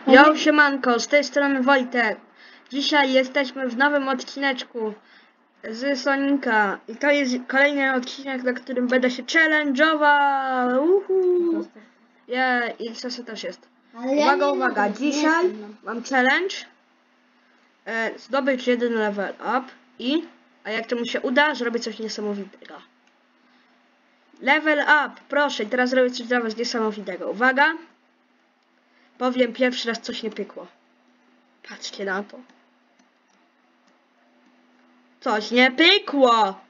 Yo, siemanko, z tej strony Wojtek. Dzisiaj jesteśmy w nowym odcineczku z Sonika. I to jest kolejny odcinek, na którym będę się challenge'ował. I co też jest. Uwaga, dzisiaj mam challenge. Zdobyć jeden level up a jak to mu się uda, zrobię coś niesamowitego. Level up, proszę, i teraz zrobię coś dla was niesamowitego. Uwaga. Powiem pierwszy raz, coś nie pykło. Patrzcie na to. Coś nie pykło!